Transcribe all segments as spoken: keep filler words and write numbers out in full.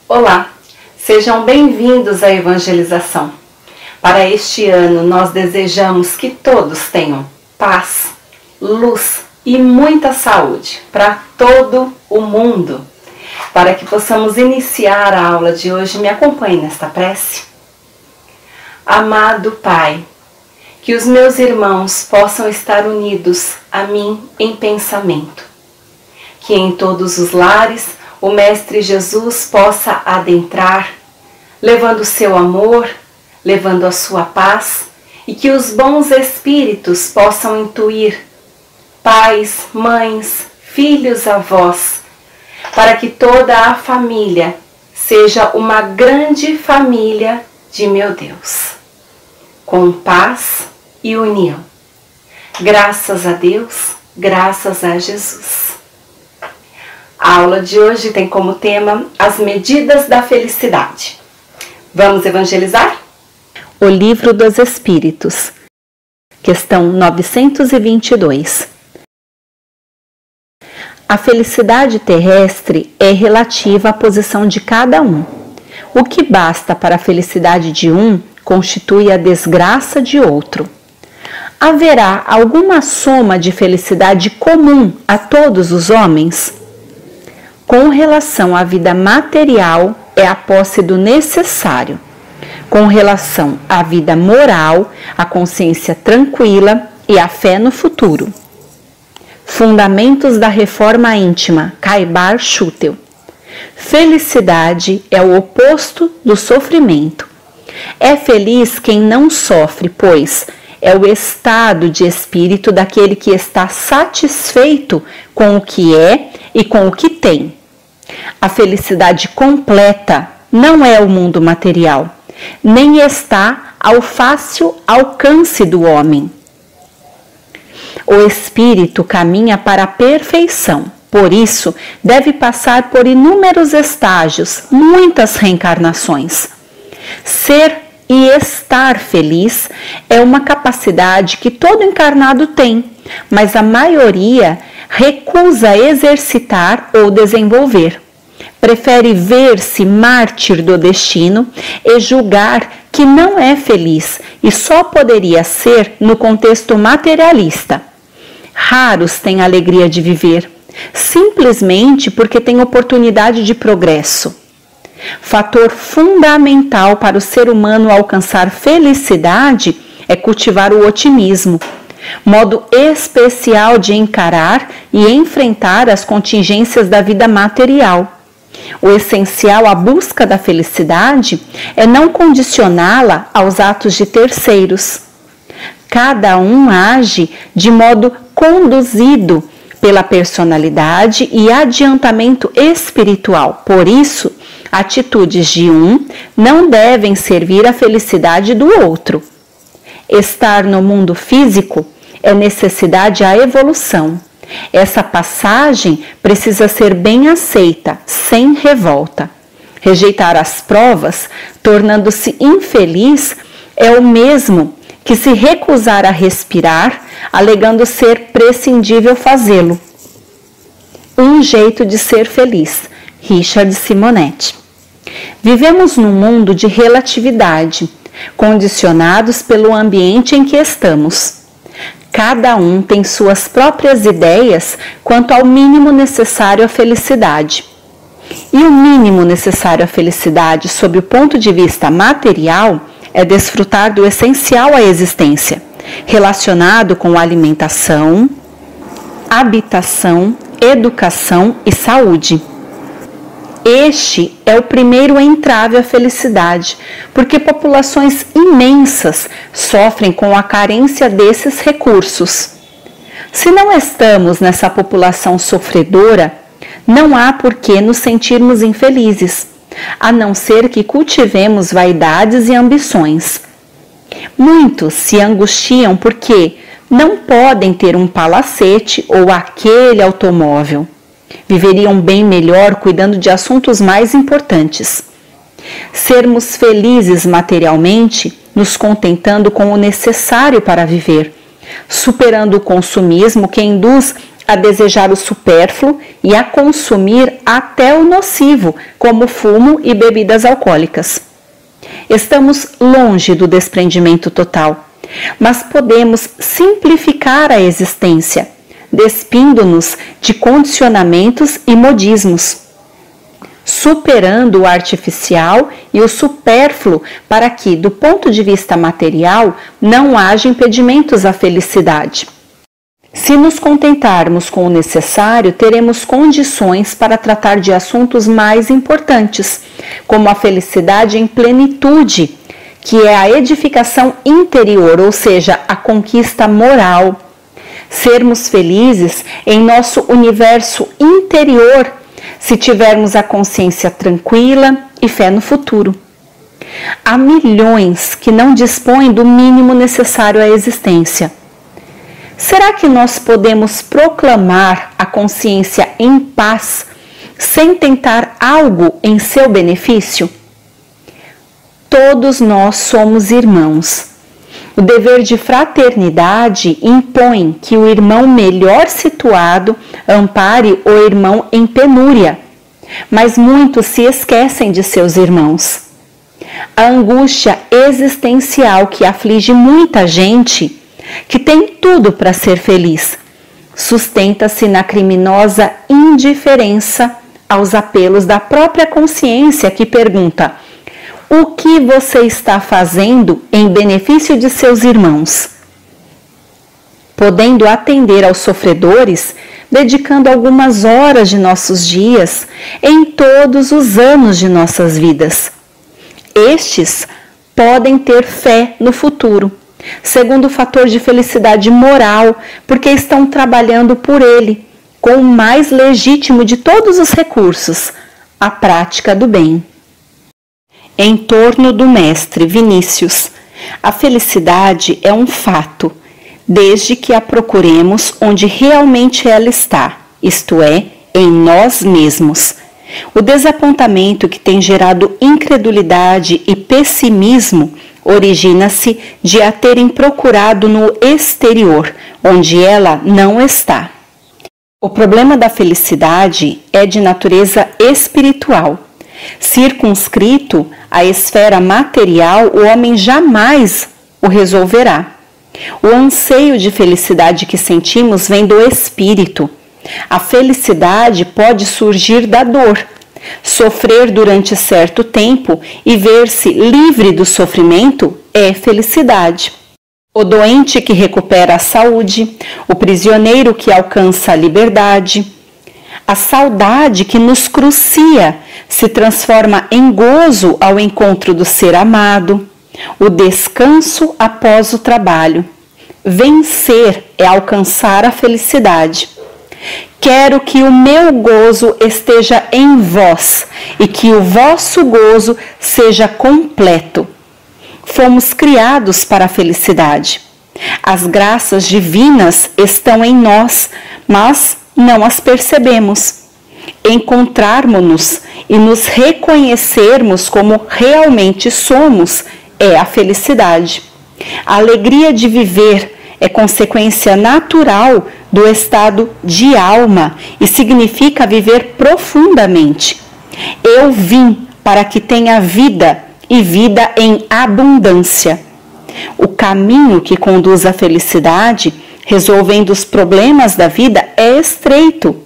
Olá, sejam bem-vindos à evangelização. Para este ano, nós desejamos que todos tenham paz, luz e muita saúde para todo o mundo. Para que possamos iniciar a aula de hoje, me acompanhe nesta prece. Amado Pai, que os meus irmãos possam estar unidos a mim em pensamento. Que em todos os lares o Mestre Jesus possa adentrar, levando o seu amor, levando a sua paz, e que os bons espíritos possam intuir pais, mães, filhos, avós, para que toda a família seja uma grande família de meu Deus, com paz e união. Graças a Deus, graças a Jesus. A aula de hoje tem como tema as medidas da felicidade. Vamos evangelizar? O Livro dos Espíritos, questão novecentos e vinte e dois. A felicidade terrestre é relativa à posição de cada um. O que basta para a felicidade de um constitui a desgraça de outro. Haverá alguma soma de felicidade comum a todos os homens? Com relação à vida material, é a posse do necessário. Com relação à vida moral, a consciência tranquila e a fé no futuro. Fundamentos da Reforma Íntima, Caibar Schutel. Felicidade é o oposto do sofrimento. É feliz quem não sofre, pois é o estado de espírito daquele que está satisfeito com o que é e com o que tem. A felicidade completa não é o mundo material, nem está ao fácil alcance do homem. O espírito caminha para a perfeição, por isso deve passar por inúmeros estágios, muitas reencarnações. Ser e estar feliz é uma capacidade que todo encarnado tem, mas a maioria recusa exercitar ou desenvolver. Prefere ver-se mártir do destino e julgar que não é feliz e só poderia ser no contexto materialista. Raros têm a alegria de viver, simplesmente porque têm oportunidade de progresso. Fator fundamental para o ser humano alcançar felicidade é cultivar o otimismo, modo especial de encarar e enfrentar as contingências da vida material. O essencial à busca da felicidade é não condicioná-la aos atos de terceiros. Cada um age de modo conduzido pela personalidade e adiantamento espiritual. Por isso, atitudes de um não devem servir à felicidade do outro. Estar no mundo físico é necessidade à evolução. Essa passagem precisa ser bem aceita, sem revolta. Rejeitar as provas, tornando-se infeliz, é o mesmo que se recusar a respirar, alegando ser prescindível fazê-lo. Um jeito de ser feliz, Richard Simonetti. Vivemos num mundo de relatividade, condicionados pelo ambiente em que estamos. Cada um tem suas próprias ideias quanto ao mínimo necessário à felicidade. E o mínimo necessário à felicidade, sob o ponto de vista material, é desfrutar do essencial à existência, relacionado com alimentação, habitação, educação e saúde. Este é o primeiro entrave à felicidade, porque populações imensas sofrem com a carência desses recursos. Se não estamos nessa população sofredora, não há por que nos sentirmos infelizes, a não ser que cultivemos vaidades e ambições. Muitos se angustiam porque não podem ter um palacete ou aquele automóvel. Viveriam bem melhor cuidando de assuntos mais importantes. Sermos felizes materialmente, nos contentando com o necessário para viver, superando o consumismo que induz a desejar o supérfluo e a consumir até o nocivo, como fumo e bebidas alcoólicas. Estamos longe do desprendimento total, mas podemos simplificar a existência, despindo-nos de condicionamentos e modismos, superando o artificial e o supérfluo para que, do ponto de vista material, não haja impedimentos à felicidade. Se nos contentarmos com o necessário, teremos condições para tratar de assuntos mais importantes, como a felicidade em plenitude, que é a edificação interior, ou seja, a conquista moral. Sermos felizes em nosso universo interior, se tivermos a consciência tranquila e fé no futuro. Há milhões que não dispõem do mínimo necessário à existência. Será que nós podemos proclamar a consciência em paz sem tentar algo em seu benefício? Todos nós somos irmãos. O dever de fraternidade impõe que o irmão melhor situado ampare o irmão em penúria, mas muitos se esquecem de seus irmãos. A angústia existencial que aflige muita gente, que tem tudo para ser feliz, sustenta-se na criminosa indiferença aos apelos da própria consciência que pergunta: o que você está fazendo em benefício de seus irmãos? Podendo atender aos sofredores, dedicando algumas horas de nossos dias em todos os anos de nossas vidas. Estes podem ter fé no futuro, segundo fator de felicidade moral, porque estão trabalhando por ele, com o mais legítimo de todos os recursos, a prática do bem. Em torno do mestre Vinícius, a felicidade é um fato, desde que a procuremos onde realmente ela está, isto é, em nós mesmos. O desapontamento que tem gerado incredulidade e pessimismo origina-se de a terem procurado no exterior, onde ela não está. O problema da felicidade é de natureza espiritual. Circunscrito à esfera material, o homem jamais o resolverá. O anseio de felicidade que sentimos vem do espírito. A felicidade pode surgir da dor. Sofrer durante certo tempo e ver-se livre do sofrimento é felicidade. O doente que recupera a saúde, o prisioneiro que alcança a liberdade. A saudade que nos crucia se transforma em gozo ao encontro do ser amado. O descanso após o trabalho. Vencer é alcançar a felicidade. Quero que o meu gozo esteja em vós e que o vosso gozo seja completo. Fomos criados para a felicidade. As graças divinas estão em nós, mas não as percebemos. Encontrarmos-nos e nos reconhecermos como realmente somos é a felicidade. A alegria de viver é consequência natural do estado de alma e significa viver profundamente. Eu vim para que tenha vida e vida em abundância. O caminho que conduz à felicidade, resolvendo os problemas da vida, é estreito,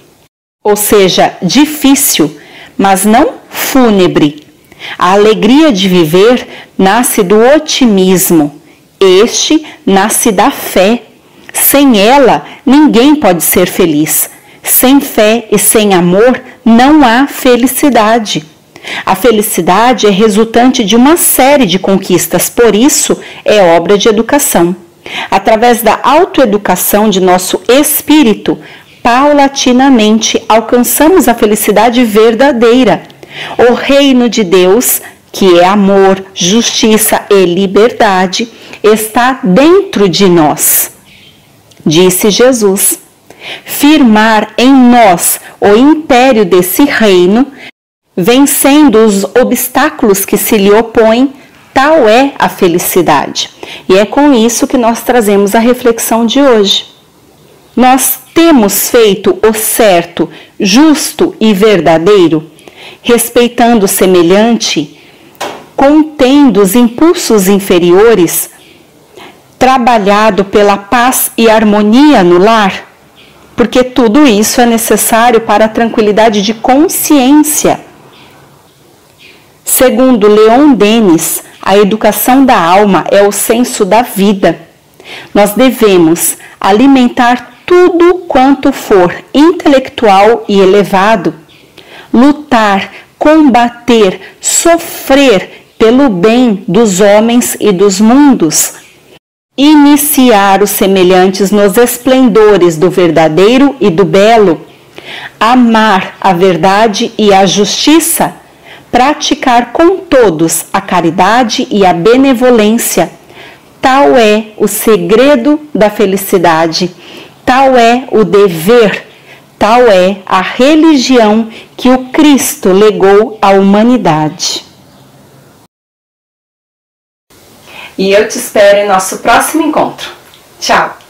ou seja, difícil, mas não fúnebre. A alegria de viver nasce do otimismo. Este nasce da fé. Sem ela, ninguém pode ser feliz. Sem fé e sem amor, não há felicidade. A felicidade é resultante de uma série de conquistas, por isso é obra de educação. Através da autoeducação de nosso espírito, paulatinamente alcançamos a felicidade verdadeira. O reino de Deus, que é amor, justiça e liberdade, está dentro de nós. Disse Jesus: firmar em nós o império desse reino, vencendo os obstáculos que se lhe opõem, tal é a felicidade. E é com isso que nós trazemos a reflexão de hoje. Nós temos feito o certo, justo e verdadeiro, respeitando o semelhante, contendo os impulsos inferiores, trabalhado pela paz e harmonia no lar, porque tudo isso é necessário para a tranquilidade de consciência. Segundo Leon Denis, a educação da alma é o senso da vida. Nós devemos alimentar tudo quanto for intelectual e elevado, lutar, combater, sofrer pelo bem dos homens e dos mundos, iniciar os semelhantes nos esplendores do verdadeiro e do belo, amar a verdade e a justiça, praticar com todos a caridade e a benevolência. Tal é o segredo da felicidade, tal é o dever, tal é a religião que o Cristo legou à humanidade. E eu te espero em nosso próximo encontro. Tchau!